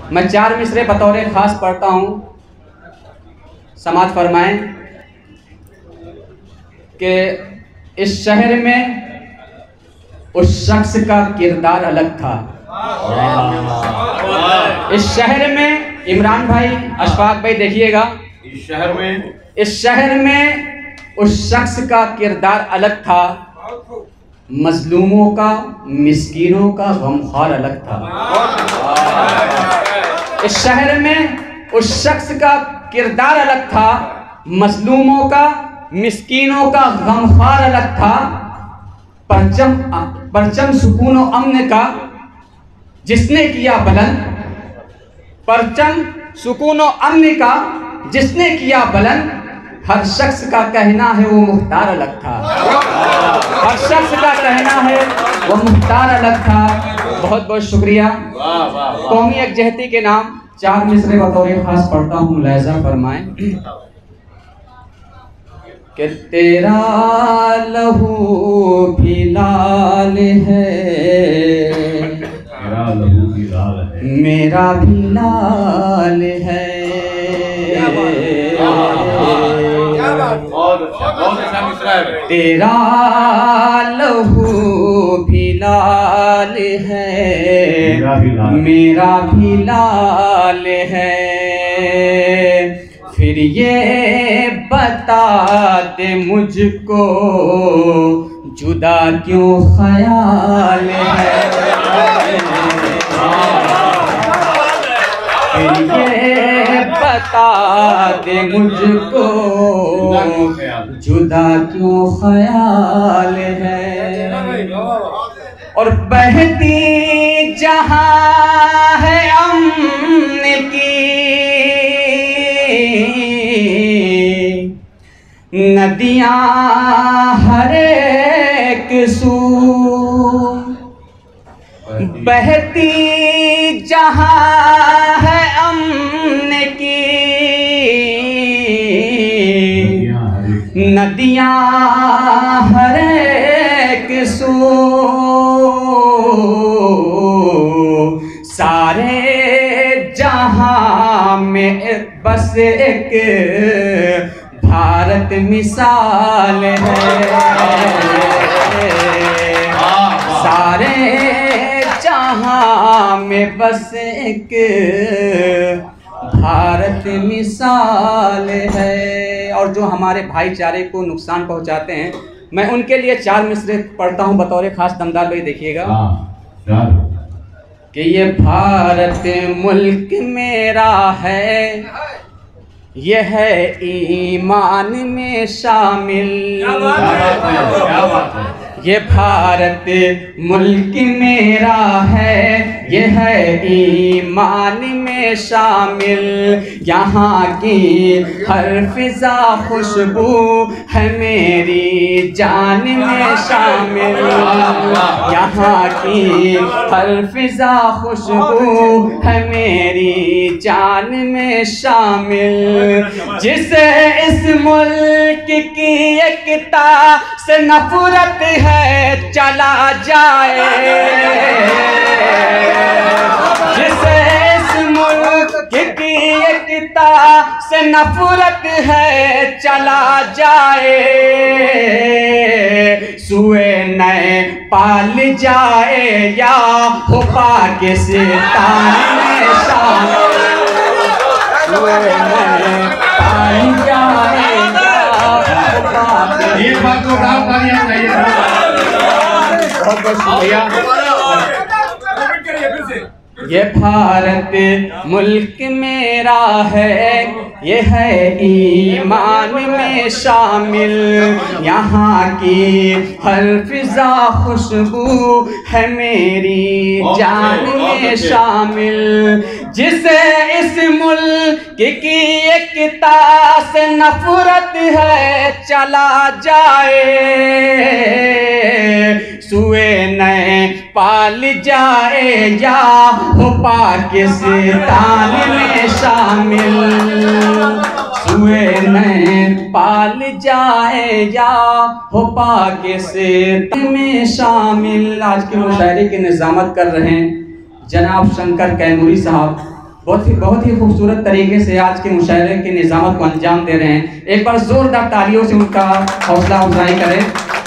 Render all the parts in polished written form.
मैं 4 मिसरे बतौर खास पढ़ता हूँ। समाज फरमाएं कि इस शहर में उस शख्स का किरदार अलग था। इस शहर में इमरान भाई, अशफाक भाई देखिएगा, इस शहर में उस शख्स का किरदार अलग था। मजलूमों का, मिस्कीनों का गमख्वार अलग था। इस शहर में उस शख्स का किरदार अलग था। मजलूमों का, मिस्कीनों का गमख्वार अलग था। परचम सुकून और अमन का जिसने किया बुलंद, परचम सुकून और अमन का जिसने किया बुलंद, हर शख्स का कहना है वो मुख्तार अलग था। हर शख्स का कहना है वो मुख्तार अलग था। बहुत बहुत शुक्रिया। कौमी यकजहती के नाम 4 मिसरे बतौर खास पढ़ता हूँ, मुलाहिजा फरमाएं कि तेरा लहू भी लाल है, मेरा भी लाल है। तेरा लहू भी लाल है, मेरा भी लाल है। फिर ये बता दे मुझको जुदा क्यों ख्याल है। फिर ये बता दे मुझको जुदा क्यों ख्याल है। और बहती जहाँ है अमन की नदियाँ हर एक सू, बहती जहाँ है अमन की नदियाँ हर एक सू, सारे जहाँ में बस एक भारत मिसाल है। सारे जहाँ में बस एक भारत मिसाल है। और जो हमारे भाईचारे को नुकसान पहुँचाते हैं, मैं उनके लिए 4 मिसरे पढ़ता हूँ बतौर खास। दमदार भाई देखिएगा कि ये भारत मुल्क मेरा है, यह है ईमान में शामिल। क्या बात है। ये भारत मुल्क मेरा है, यह है ईमान में शामिल। यहाँ की हर फिजा खुशबू है मेरी जान में शामिल। यहाँ की हर फिजा खुशबू है मेरी जान में शामिल। जिसे इस मुल्क की एकता से नफरत है चला जाए। जिसे इस मुल्क की एकता से नफरत है चला जाए। सुए नए पाल जाए या हो पाकिस्तान में शामिल। एक बात को चाहिए। बहुत बहुत शुक्रिया। ये भारत मुल्क मेरा है, ये है ईमान में शामिल। यहाँ की हर फिजा खुशबू है मेरी जान में शामिल। जिसे इस मुल्क की एकता से नफरत है चला जाए। सुए नए पाल जाए या हो पाकिस्तान में शामिल। सुए नए पाल जाए या हो पाकिस्तान में शामिल। आज के मुशायरे की निज़ामत कर रहे हैं जनाब शंकर कैमूरी साहब। बहुत ही खूबसूरत तरीके से आज के मुशायरे की निज़ामत को अंजाम दे रहे हैं। एक बार जोरदार तालियों से उनका हौसला अफजाई करें।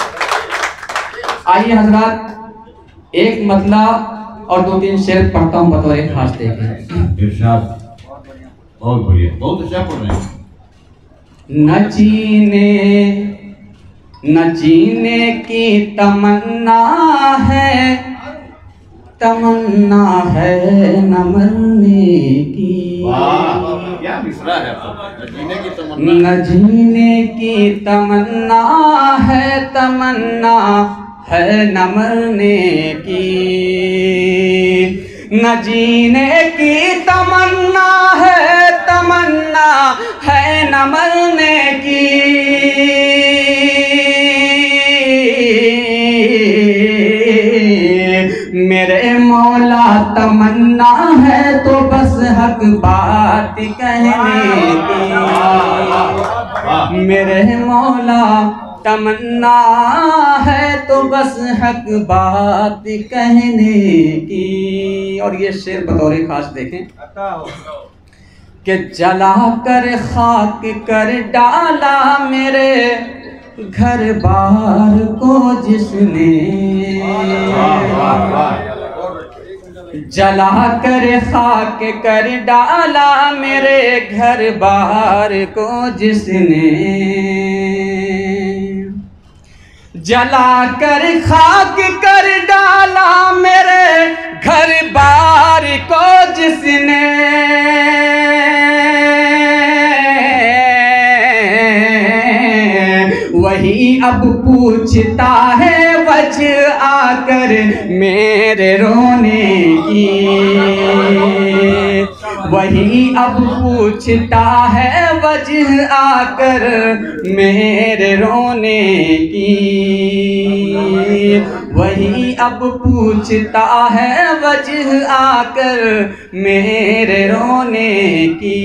आइए हजरात, एक मतला और 2-3 शेर पढ़ता हूँ बतौर खास देखें। इरशाद बहुत बढ़िया, बहुत अच्छा पढ़ रहे हैं। न जीने की तमन्ना है न मरने की। क्या मिसरा है आपका? जीने की तमन्ना, न जीने की तमन्ना है न मरने की। न जीने की तमन्ना है न मरने की। मेरे मौला तमन्ना है तो बस हक बात कहने की। मेरे मौला तमन्ना है तो बस हक बात कहने की। और ये शेर बतौर खास देखें कि जला कर खाक कर डाला मेरे घर बार को जिसने। जला कर खाक कर डाला मेरे घर बार को जिसने। जला कर खाक कर डाला मेरे घर बार को जिसने। वही अब पूछता है वजह आकर मेरे रोने की। वही अब पूछता है वजह आकर मेरे रोने की। वही अब पूछता है वजह आकर मेरे रोने की।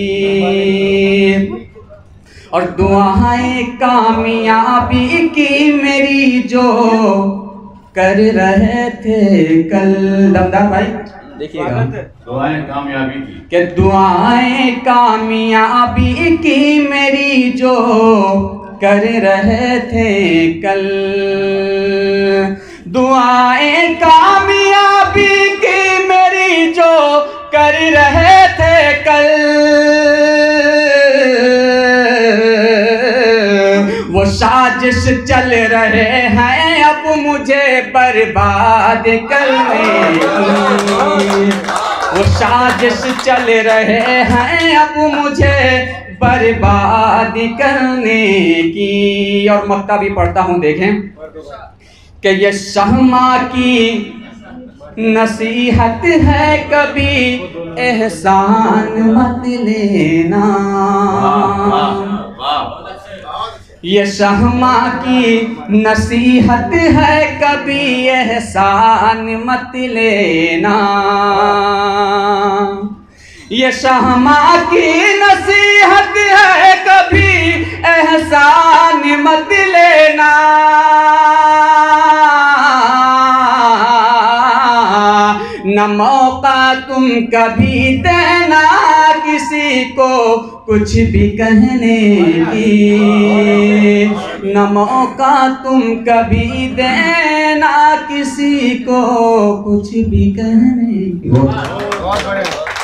और दुआएं कामयाबी की मेरी जो कर रहे थे कल। दमदार भाई देखिएगा, दुआएं कामयाबी की, कि दुआएं कामयाबी की मेरी जो कर रहे थे कल। दुआएं कामयाबी की मेरी जो कर रहे थे कल। वो साजिश चल रहे हैं अब मुझे बर्बाद करने की। वो साजिश चल रहे हैं अब मुझे बर्बाद करने की। और मक्ता भी पढ़ता हूँ, देखें कि ये शहमा की नसीहत है कभी एहसान मत लेना। ये शहमा की नसीहत है कभी एहसान मत लेना। ये शहमा की नसीहत है कभी एहसान मत लेना। न मौका तुम कभी देना किसी को कुछ भी कहने की। न मौका तुम कभी देना किसी को कुछ भी कहने की।